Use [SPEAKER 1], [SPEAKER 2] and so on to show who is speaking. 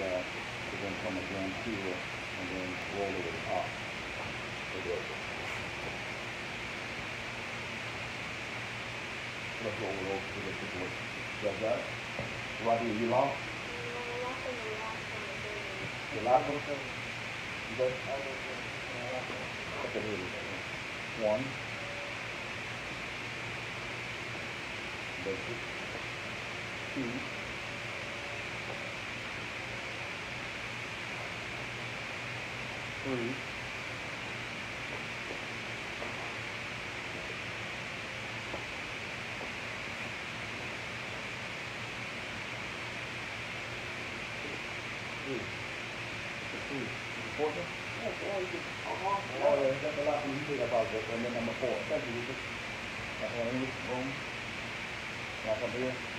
[SPEAKER 1] down, and then come again here, and then roll over the top. Let's roll it over to the situation. You got it? Rhadi, are you lost? The last one? You got it? Okay, here we go. One. That's it. Two. Three. Four. Oh, that's a lot when you think about that. And then number 4. Thank you, Richard. That's one. Boom. Back up here.